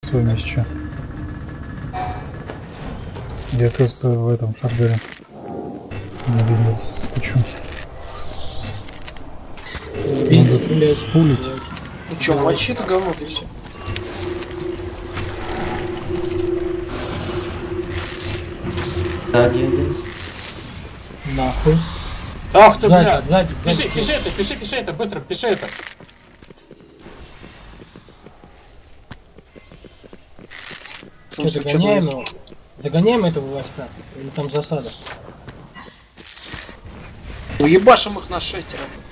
свое место. Я, кажется, в этом шаргаре забилился, скачу. Надо пулить. Ну чё, вообще-то говно ты все. Сзади один. Нахуй. Ах ты, Сзади, блядь. сзади, сзади. Пиши это, быстро, пиши это. Что, догоняем его? Догоняем этого войска? Или там засада? Уебашим их на 6.